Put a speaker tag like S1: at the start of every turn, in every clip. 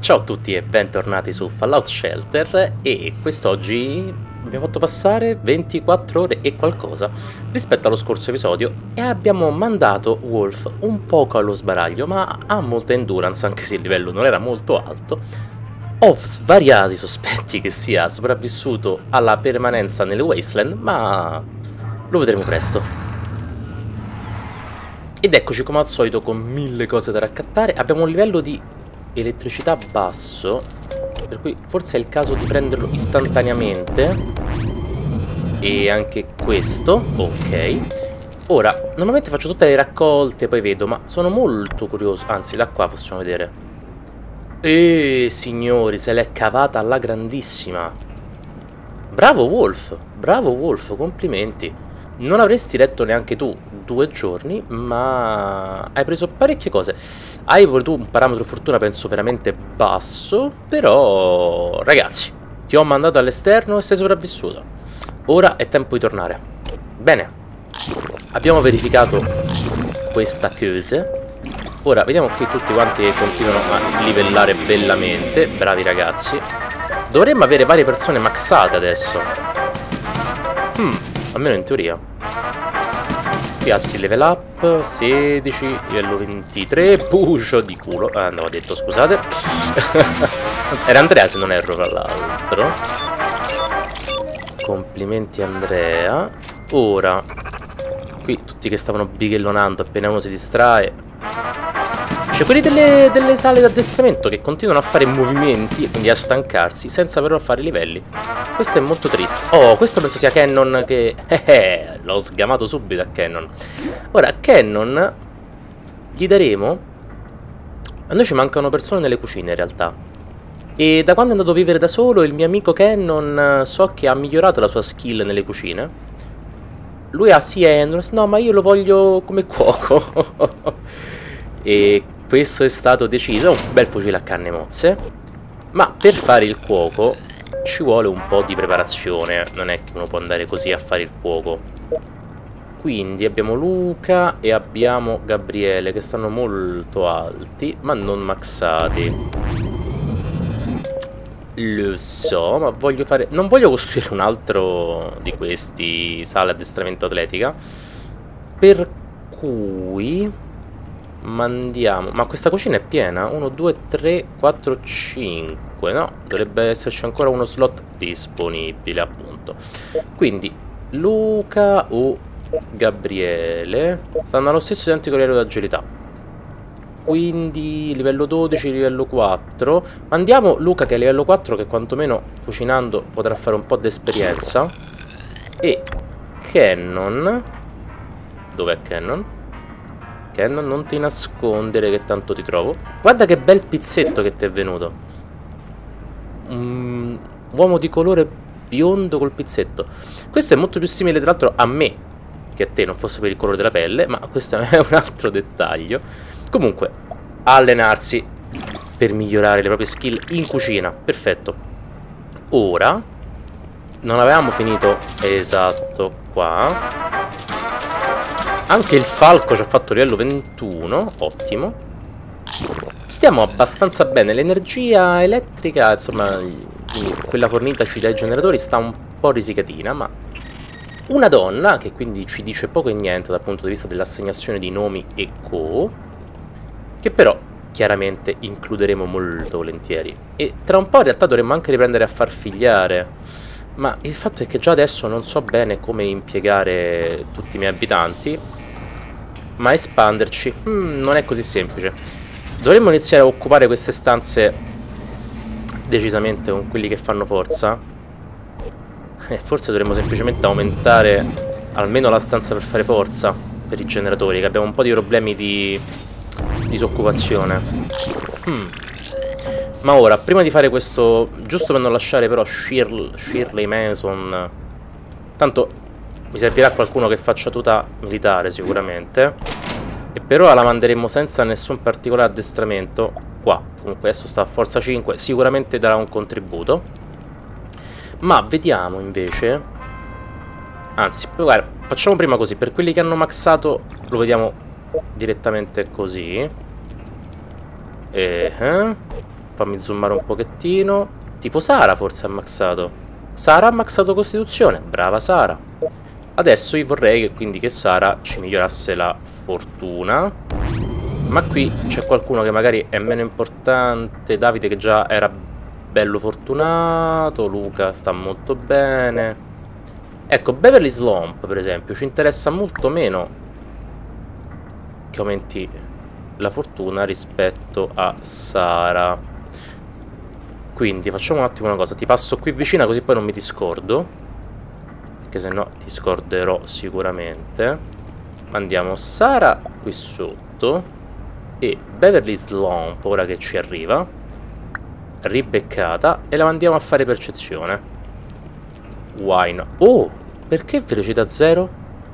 S1: Ciao a tutti e bentornati su Fallout Shelter e quest'oggi abbiamo fatto passare 24 ore e qualcosa rispetto allo scorso episodio e abbiamo mandato Wolf un poco allo sbaraglio, ma ha molta endurance anche se il livello non era molto alto. Ho svariati sospetti che sia sopravvissuto alla permanenza nelle Wasteland, ma lo vedremo presto. Ed eccoci come al solito con 1000 cose da raccattare. Abbiamo un livello di elettricità basso, per cui forse è il caso di prenderlo istantaneamente. E anche questo, ok. Ora, normalmente faccio tutte le raccolte, poi vedo, ma sono molto curioso. Anzi, da qua possiamo vedere. Signori, se l'è cavata alla grandissima. Bravo Wolf, complimenti. Non avresti letto neanche tu 2 giorni, ma hai preso parecchie cose. Hai pure tu un parametro fortuna penso veramente basso, però ragazzi, ti ho mandato all'esterno e sei sopravvissuto. Ora è tempo di tornare. Bene, abbiamo verificato questa cosa. Ora vediamo qui tutti quanti che continuano a livellare bellamente. Bravi ragazzi. Dovremmo avere varie persone maxate adesso. Almeno in teoria. Qui altri level up. 16, livello 23. Bucio di culo. Andavo detto, scusate. Era Andrea se non erro, tra l'altro. Complimenti Andrea. Ora, qui tutti che stavano bighellonando, appena uno si distrae. C'è quelli delle sale d'addestramento che continuano a fare movimenti, quindi a stancarsi, senza però fare livelli. Questo è molto triste. Oh, questo penso sia Cannon che... l'ho sgamato subito a Cannon. Ora, a Cannon gli daremo... A noi ci mancano persone nelle cucine, in realtà. E da quando è andato a vivere da solo, il mio amico Cannon so che ha migliorato la sua skill nelle cucine. Lui ha sì endurance, no, ma io lo voglio come cuoco. E questo è stato deciso. È un bel fucile a canne mozze, ma per fare il cuoco ci vuole un po' di preparazione. Non è che uno può andare così a fare il cuoco. Quindi abbiamo Luca e abbiamo Gabriele che stanno molto alti, ma non maxati. Lo so, ma voglio fare... Non voglio costruire un altro di questi sale addestramento atletica, per cui mandiamo... Ma questa cucina è piena? 1, 2, 3, 4, 5. No, dovrebbe esserci ancora uno slot disponibile, appunto. Quindi Luca o Gabriele stanno allo stesso identico livello di agilità. Quindi livello 12, livello 4. Mandiamo Luca che è livello 4, che quantomeno cucinando potrà fare un po' di esperienza. E Cannon... Dov'è Cannon? Cannon, non ti nascondere che tanto ti trovo. Guarda che bel pizzetto che ti è venuto. Uomo di colore biondo col pizzetto. Questo è molto più simile tra l'altro a me che a te, non fosse per il colore della pelle, ma questo è un altro dettaglio. Comunque, allenarsi per migliorare le proprie skill in cucina. Perfetto. Ora, non avevamo finito esatto qua. Anche il falco ci ha fatto livello 21. Ottimo. Stiamo abbastanza bene. L'energia elettrica, insomma, quella fornitaci dai generatori sta un po' risicatina, ma... Una donna, che quindi ci dice poco e niente dal punto di vista dell'assegnazione di nomi e co... Che però chiaramente includeremo molto volentieri. E tra un po' in realtà dovremmo anche riprendere a far figliare. Ma il fatto è che già adesso non so bene come impiegare tutti i miei abitanti. Ma espanderci non è così semplice. Dovremmo iniziare a occupare queste stanze decisamente con quelli che fanno forza. E forse dovremmo semplicemente aumentare almeno la stanza per fare forza per i generatori, che abbiamo un po' di problemi di disoccupazione. Ma ora, prima di fare questo, giusto per non lasciare però Shirley Manson, tanto mi servirà qualcuno che faccia tuta militare sicuramente, e per ora la manderemo senza nessun particolare addestramento qua. Comunque adesso sta a forza 5, sicuramente darà un contributo. Ma vediamo invece, anzi, guarda, facciamo prima così, per quelli che hanno maxato lo vediamo direttamente così. Fammi zoomare un pochettino. Tipo Sara forse ha maxato. Sara ha maxato Costituzione. Brava Sara. Adesso io vorrei che Sara ci migliorasse la fortuna. Ma qui c'è qualcuno che magari è meno importante. Davide che già era bello fortunato. Luca sta molto bene. Ecco, Beverly Slump per esempio ci interessa molto meno che aumenti la fortuna rispetto a Sara. Quindi facciamo un attimo una cosa. Ti passo qui vicina così poi non mi discordo, perché se no ti scorderò sicuramente. Mandiamo Sara qui sotto e Beverly Slump, ora che ci arriva, ribeccata, e la mandiamo a fare percezione. Wine. Oh, perché velocità 0?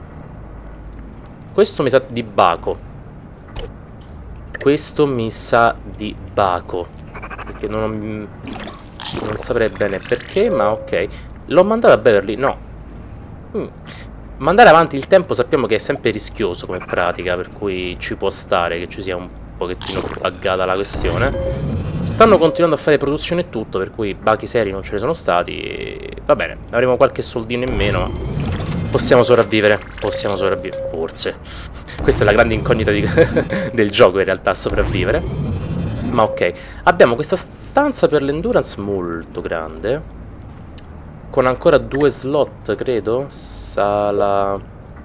S1: Questo mi sa di Baco. Questo mi sa di Baco, perché non saprei bene perché, ma ok. L'ho mandata a Beverly? No. Mandare avanti il tempo sappiamo che è sempre rischioso come pratica, per cui ci può stare che ci sia un pochettino buggata la questione. Stanno continuando a fare produzione e tutto, per cui bachi seri non ce ne sono stati. E va bene, avremo qualche soldino in meno, ma possiamo sopravvivere. Possiamo sopravvivere, forse. Questa è la grande incognita del gioco in realtà, sopravvivere. Ma ok, abbiamo questa stanza per l'endurance molto grande, con ancora 2 slot, credo. Sala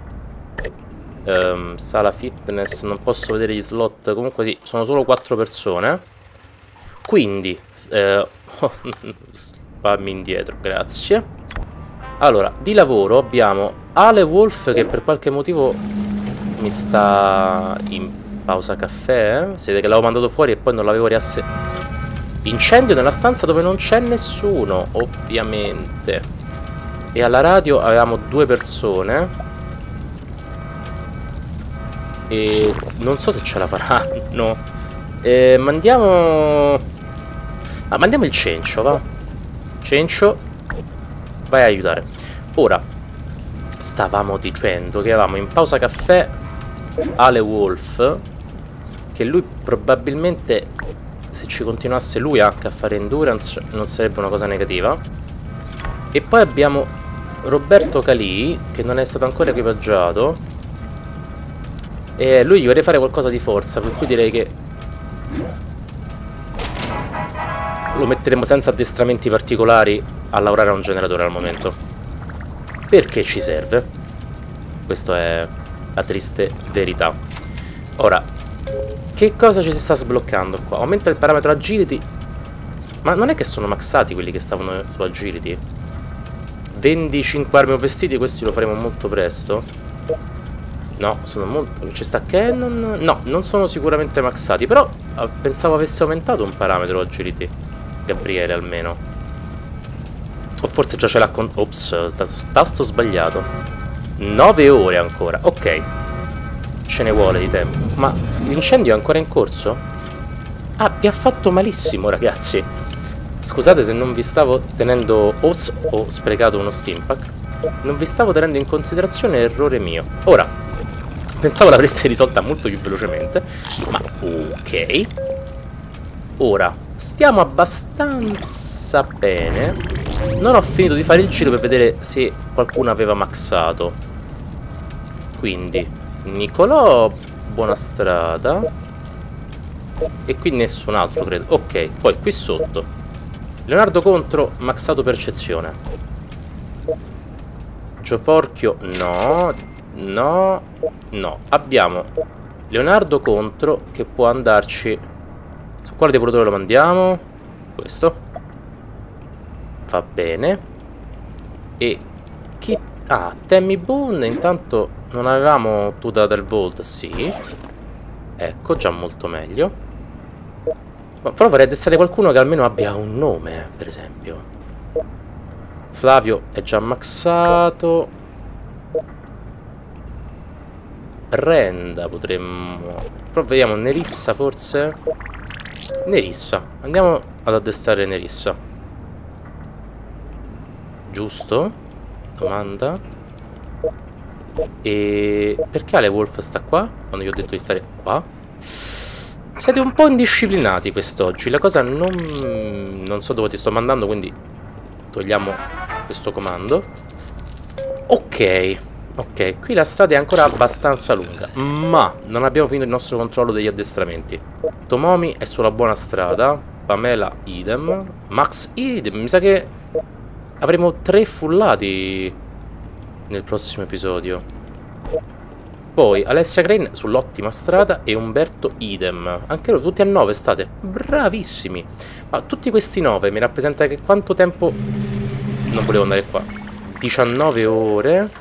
S1: fitness, non posso vedere gli slot. Comunque sì, sono solo 4 persone. Quindi spammi indietro, grazie. Allora, di lavoro abbiamo Ale Wolf che per qualche motivo mi sta in pausa caffè. Siete che l'avevo mandato fuori e poi non l'avevo Incendio nella stanza dove non c'è nessuno, ovviamente. E alla radio avevamo 2 persone. E non so se ce la faranno. Mandiamo il Cencio, va. Cencio, vai a aiutare. Ora, stavamo dicendo che avevamo in pausa caffè Ale Wolf, che lui probabilmente, se ci continuasse lui anche a fare endurance, non sarebbe una cosa negativa. E poi abbiamo Roberto Calì, che non è stato ancora equipaggiato, e lui gli vorrei fare qualcosa di forza, per cui direi che lo metteremo senza addestramenti particolari a lavorare a un generatore al momento, perché ci serve. Questa è la triste verità. Ora, che cosa ci si sta sbloccando qua? Aumenta il parametro agility. Ma non è che sono maxati quelli che stavano su agility? Vendi 5 armi o vestiti, questi lo faremo molto presto. No, sono molto... Ci sta Cannon? No, non sono sicuramente maxati, però pensavo avesse aumentato un parametro agility Gabriele almeno. O forse già ce l'ha con... Ops, tasto sbagliato. 9 ore ancora, ok. Ce ne vuole di tempo. Ma l'incendio è ancora in corso? Ah, vi ha fatto malissimo, ragazzi. Scusate se non vi stavo tenendo... Ho sprecato uno Stimpack. Non vi stavo tenendo in considerazione, errore mio. Ora, pensavo l'avreste risolta molto più velocemente, ma ok. Ora, stiamo abbastanza bene. Non ho finito di fare il giro per vedere se qualcuno aveva maxato. Quindi, Nicolò, buona strada. E qui nessun altro, credo. Ok, poi qui sotto Leonardo Contro, maxato percezione. Gioforchio, no. No, no. Abbiamo Leonardo Contro che può andarci. Su quale depuratore lo mandiamo? Questo. Va bene. E chi... Ah, Tammy Boone. Intanto non avevamo tuta del Vault, sì. Ecco, già molto meglio. Ma però vorrei addestrare qualcuno che almeno abbia un nome, per esempio. Flavio è già maxato. Brenda potremmo... Però vediamo Nerissa forse. Nerissa. Andiamo ad addestrare Nerissa. Giusto? Domanda. E... Perché Ale Wolf sta qua? Quando gli ho detto di stare qua? Siete un po' indisciplinati quest'oggi. La cosa non so dove ti sto mandando, quindi togliamo questo comando. Ok. Ok, qui la strada è ancora abbastanza lunga, ma non abbiamo finito il nostro controllo degli addestramenti. Tomomi è sulla buona strada, Pamela idem, Max idem. Mi sa che avremo 3 fullati nel prossimo episodio. Poi Alessia Crane sull'ottima strada e Umberto idem. Anche loro tutti a 9 state. Bravissimi. Ma tutti questi 9 mi rappresenta che quanto tempo... Non volevo andare qua. 19 ore...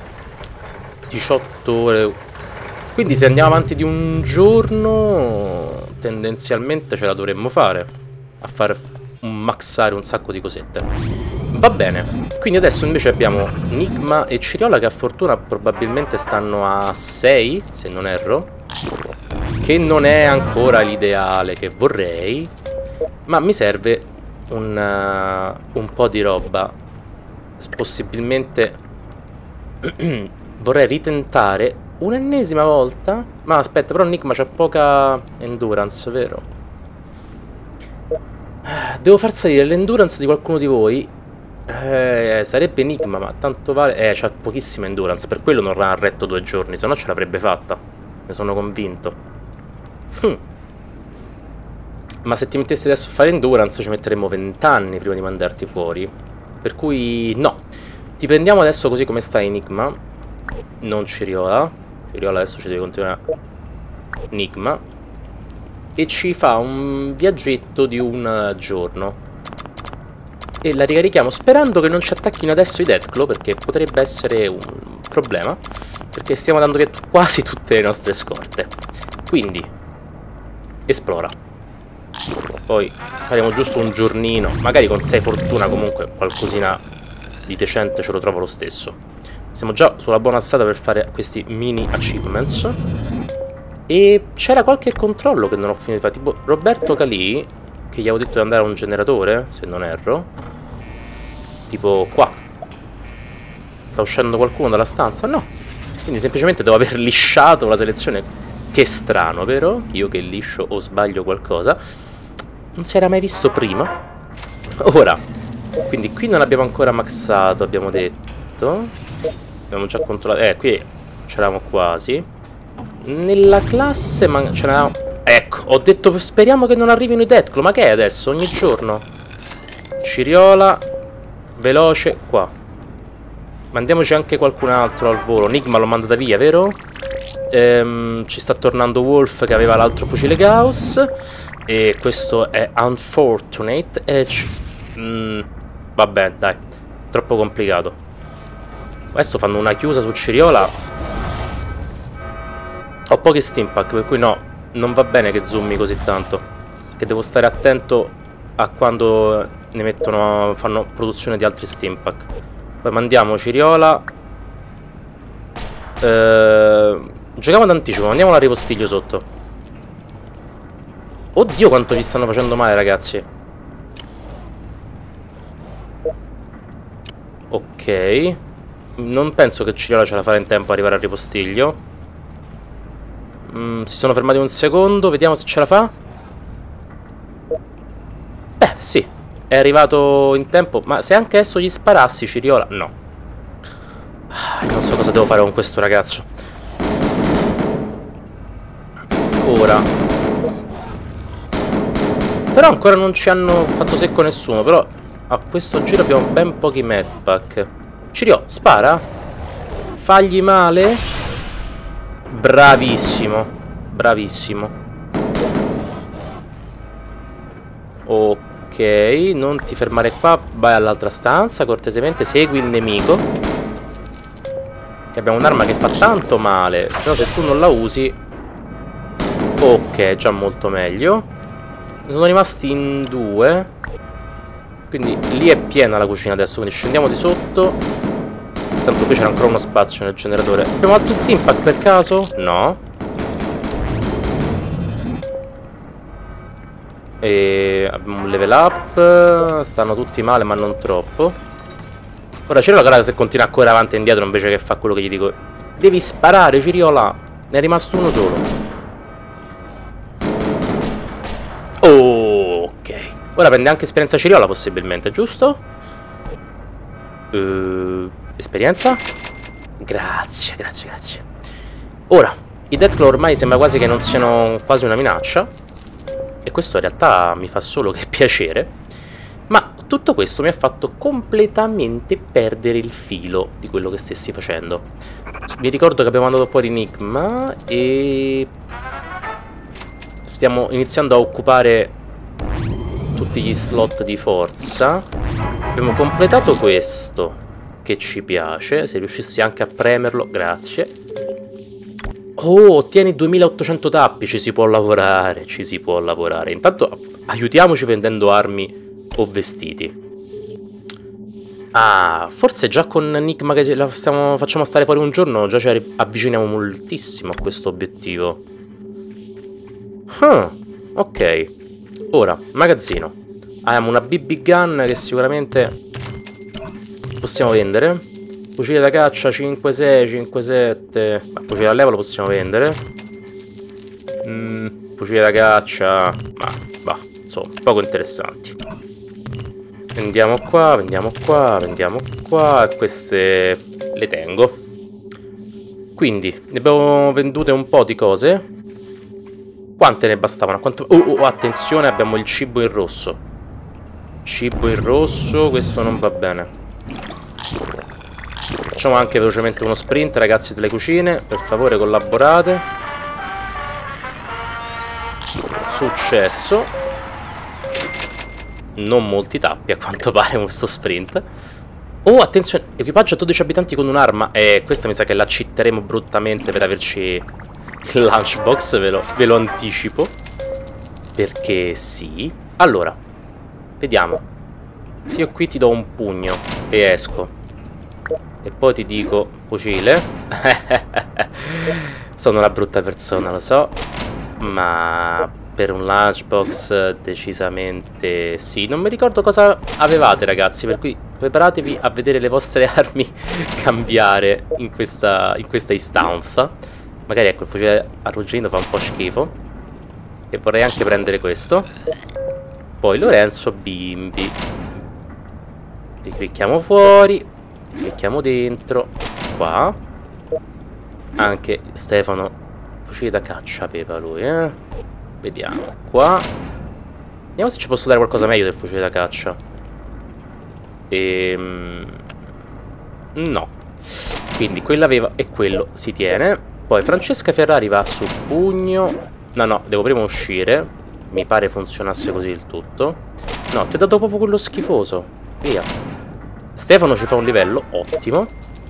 S1: 18 ore. Quindi se andiamo avanti di un giorno tendenzialmente ce la dovremmo fare a far maxare un sacco di cosette. Va bene. Quindi adesso invece abbiamo Nigma e Ciriola che a fortuna probabilmente stanno a 6, se non erro, che non è ancora l'ideale che vorrei, ma mi serve un po' di roba. Possibilmente vorrei ritentare un'ennesima volta. Ma aspetta, però Nigma c'ha poca endurance, vero? Devo far salire l'endurance di qualcuno di voi. Sarebbe Enigma, ma tanto vale. C'ha pochissima endurance, per quello non ha retto 2 giorni, se no ce l'avrebbe fatta. Ne sono convinto. Ma se ti mettessi adesso a fare endurance ci metteremmo 20 anni prima di mandarti fuori. Per cui no. Ti prendiamo adesso così come sta Enigma. Non Ciriola. Ciriola adesso ci deve continuare. Enigma. E ci fa un viaggetto di un giorno. E la ricarichiamo sperando che non ci attacchino adesso i Deathclaw, perché potrebbe essere un problema, perché stiamo dando via quasi tutte le nostre scorte. Quindi esplora. Poi faremo giusto un giornino. Magari con 6 fortuna comunque qualcosina di decente ce lo trovo lo stesso. Siamo già sulla buona strada per fare questi mini achievements. E c'era qualche controllo che non ho finito di fare. Tipo Roberto Calì, che gli avevo detto di andare a un generatore, se non erro. Tipo qua. Sta uscendo qualcuno dalla stanza? No. Quindi semplicemente devo aver lisciato la selezione. Che strano, vero? Io che liscio o sbaglio qualcosa. Non si era mai visto prima. Ora. Quindi qui non abbiamo ancora maxato, abbiamo detto. Abbiamo già controllato. Qui c'eravamo quasi. Nella classe c'era. Ecco, ho detto speriamo che non arrivino i Deathclaw. Ma che è adesso? Ogni giorno? Ciriola. Veloce, qua. Mandiamoci anche qualcun altro al volo. Nigma l'ho mandata via, vero? Ci sta tornando Wolf che aveva l'altro fucile Gauss. E questo è Unfortunate. Vabbè, dai. Troppo complicato. Adesso fanno una chiusa su Ciriola. Ho pochi stimpack, per cui no, non va bene che zoomi così tanto. Che devo stare attento a quando ne mettono, fanno produzione di altri stimpack. Poi mandiamo Ciriola. Giochiamo d'anticipo, mandiamo la ripostiglio sotto. Oddio quanto vi stanno facendo male, ragazzi. Ok. Non penso che Ciriola ce la farà in tempo ad arrivare al ripostiglio. Si sono fermati un secondo, vediamo se ce la fa. Beh, sì, è arrivato in tempo. Ma se anche adesso gli sparassi, Ciriola... No. Non so cosa devo fare con questo ragazzo. Ora. Però ancora non ci hanno fatto secco nessuno. Però a questo giro abbiamo ben pochi medpack. Cirio, spara. Fagli male. Bravissimo. Bravissimo. Ok, non ti fermare qua. Vai all'altra stanza, cortesemente. Segui il nemico. Che abbiamo un'arma che fa tanto male. Però se tu non la usi. Ok, già molto meglio. Ne sono rimasti in 2. Quindi lì è piena la cucina adesso, quindi scendiamo di sotto. Tanto qui c'era ancora uno spazio nel generatore. Abbiamo altri stimpack per caso? No. E abbiamo un level up. Stanno tutti male ma non troppo. Ora Ciriola guarda se continua a correre avanti e indietro invece che fa quello che gli dico. Devi sparare Ciriola. Ne è rimasto uno solo. Ok. Ora prende anche esperienza Ciriola, possibilmente, giusto? Esperienza? Grazie, grazie, grazie. Ora, i Deathclaw ormai sembra quasi che non siano quasi una minaccia. E questo in realtà mi fa solo che piacere. Ma tutto questo mi ha fatto completamente perdere il filo di quello che stessi facendo. Vi ricordo che abbiamo mandato fuori Enigma e stiamo iniziando a occupare tutti gli slot di forza. Abbiamo completato questo, che ci piace. Se riuscissi anche a premerlo, grazie. Oh, ottieni 2800 tappi, ci si può lavorare, ci si può lavorare. Intanto aiutiamoci vendendo armi o vestiti. Ah, forse già con Enigma che facciamo stare fuori un giorno già ci avviciniamo moltissimo a questo obiettivo. Ok. Ora, magazzino. Abbiamo una BB gun che sicuramente possiamo vendere. Fucile da caccia 5-6, 5-7. Ma fucile da leva lo possiamo vendere. Fucile da caccia. Ma va, insomma, poco interessanti. Vendiamo qua, vendiamo qua, vendiamo qua. E queste le tengo. Quindi, ne abbiamo vendute un po' di cose. Quante ne bastavano? Attenzione, abbiamo il cibo in rosso. Cibo in rosso, questo non va bene. Facciamo anche velocemente uno sprint, ragazzi delle cucine. Per favore, collaborate. Successo. Non molti tappi, a quanto pare, questo sprint. Oh, attenzione, equipaggio a 12 abitanti con un'arma. Questa mi sa che la cheateremo bruttamente per averci il lunchbox, ve lo anticipo. Perché sì. Allora, vediamo. Se io qui ti do un pugno e esco e poi ti dico fucile. Sono una brutta persona, lo so, ma per un lunchbox decisamente sì. Non mi ricordo cosa avevate, ragazzi, per cui preparatevi a vedere le vostre armi cambiare in questa istanza. Magari ecco, il fucile arrugginito fa un po' schifo. E vorrei anche prendere questo. Poi Lorenzo Bimbi. Li clicchiamo fuori. Clicchiamo dentro. Qua. Anche Stefano fucile da caccia aveva lui, Vediamo qua. Vediamo se ci posso dare qualcosa meglio del fucile da caccia. No. Quindi quello aveva e quello si tiene. Poi Francesca Ferrari va su pugno. No, devo prima uscire. Mi pare funzionasse così il tutto. No, ti ho dato proprio quello schifoso. Via. Stefano ci fa un livello, ottimo.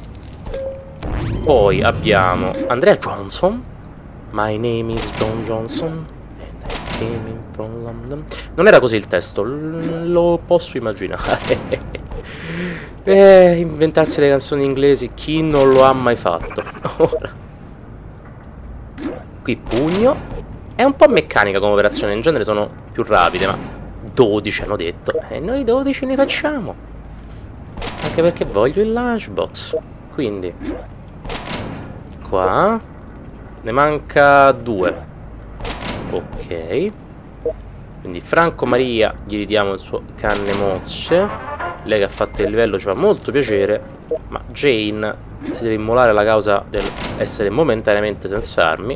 S1: Poi abbiamo Andrea Johnson. My name is John Johnson and I came in from London. Non era così il testo, lo posso immaginare. Inventarsi le canzoni inglesi, chi non lo ha mai fatto? Ora. Qui pugno. È un po' meccanica come operazione, in genere sono più rapide, ma 12 hanno detto. E noi 12 ne facciamo. Anche perché voglio il lunchbox. Quindi qua ne manca 2. Ok. Quindi Franco Maria gli ridiamo il suo canne mozze. Lei che ha fatto il livello ci fa molto piacere. Ma Jane si deve immolare alla causa del essere momentaneamente senza armi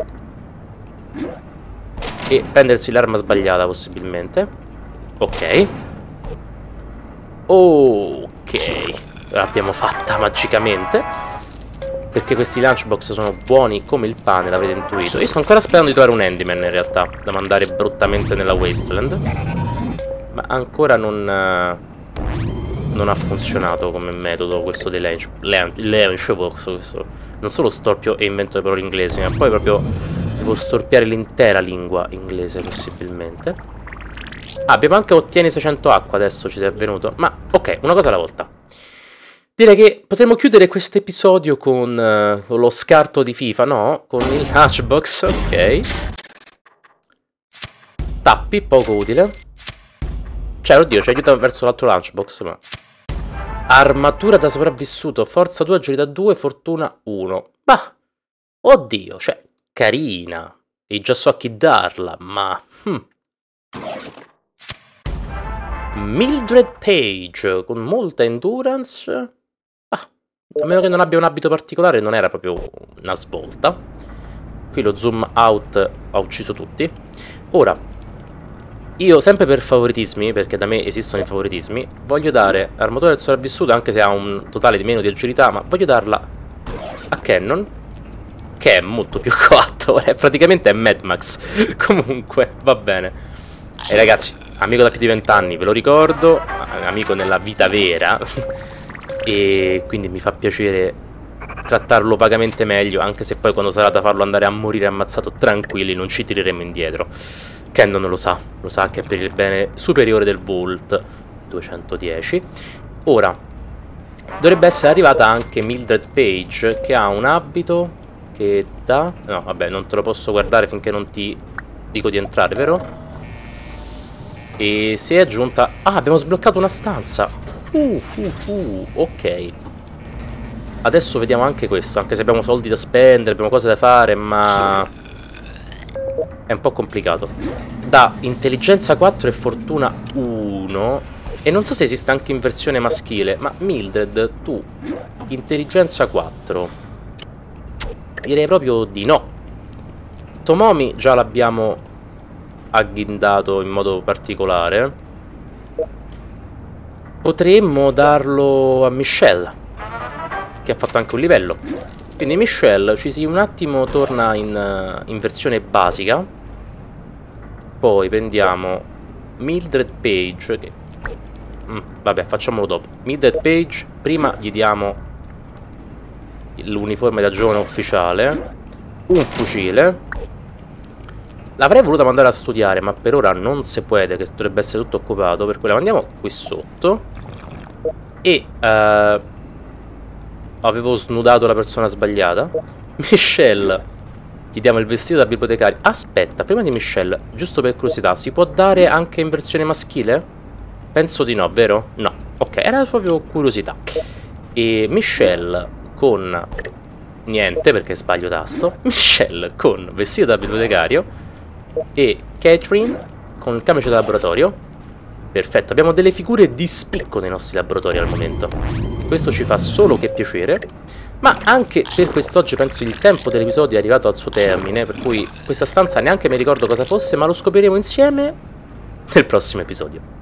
S1: e prendersi l'arma sbagliata possibilmente. Ok. Ok. L'abbiamo fatta magicamente, perché questi lunchbox sono buoni come il pane, l'avrete intuito. Io sto ancora sperando di trovare un handyman in realtà, da mandare bruttamente nella wasteland. Ma ancora non ha funzionato come metodo questo dei lunchbox. Questo. Non solo storpio e invento le parole inglesi, ma poi proprio devo storpiare l'intera lingua inglese possibilmente. Abbiamo anche ottieni 600 acqua, adesso ci è venuto. Ma ok, una cosa alla volta. Direi che potremmo chiudere questo episodio con lo scarto di FIFA, no? Con il lunchbox, ok. Tappi, poco utile. Cioè, oddio, ci aiuta verso l'altro lunchbox, ma... Armatura da sopravvissuto, forza 2, agilità 2, fortuna 1. Bah, oddio, cioè, carina. E già so a chi darla, ma... Mildred Page, con molta endurance. A meno che non abbia un abito particolare, non era proprio una svolta. Qui lo zoom out ha ucciso tutti. Ora, io sempre per favoritismi, perché da me esistono i favoritismi, voglio dare al motore del sopravvissuto, anche se ha un totale di meno di agilità, ma voglio darla a Cannon, che è molto più coatto, praticamente è Mad Max. Comunque, va bene. E ragazzi, amico da più di 20 anni, ve lo ricordo, amico nella vita vera, e quindi mi fa piacere trattarlo vagamente meglio, anche se poi quando sarà da farlo andare a morire ammazzato tranquilli, non ci tireremo indietro. Cannon lo sa che è per il bene superiore del Vault. 210. Ora, dovrebbe essere arrivata anche Mildred Page, che ha un abito che dà... No, vabbè, non te lo posso guardare finché non ti dico di entrare, vero? E si è aggiunta... Ah, abbiamo sbloccato una stanza. Ok. Adesso vediamo anche questo, anche se abbiamo soldi da spendere, abbiamo cose da fare, ma... è un po' complicato. Da intelligenza 4 e fortuna 1. E non so se esiste anche in versione maschile, ma Mildred, tu, intelligenza 4. Direi proprio di no. Tomomi già l'abbiamo agghindato in modo particolare. Potremmo darlo a Michelle, che ha fatto anche un livello. Quindi Michelle ci si un attimo torna in versione basica. Poi prendiamo Mildred Page che... vabbè, facciamolo dopo. Mildred Page, prima gli diamo l'uniforme da giovane ufficiale, un fucile. L'avrei voluta mandare a studiare, ma per ora non si può, che dovrebbe essere tutto occupato, per cui la mandiamo qui sotto. E avevo snudato la persona sbagliata. Michelle, gli diamo il vestito da bibliotecario. Aspetta, prima di Michelle, giusto per curiosità, si può dare anche in versione maschile? Penso di no, vero? No, ok, era proprio curiosità. E Michelle con... niente, perché sbaglio tasto. Michelle con vestito da bibliotecario. E Catherine con il camice da laboratorio. Perfetto, abbiamo delle figure di spicco nei nostri laboratori al momento. Questo ci fa solo che piacere. Ma anche per quest'oggi penso il tempo dell'episodio è arrivato al suo termine, per cui questa stanza neanche mi ricordo cosa fosse, ma lo scopriremo insieme nel prossimo episodio.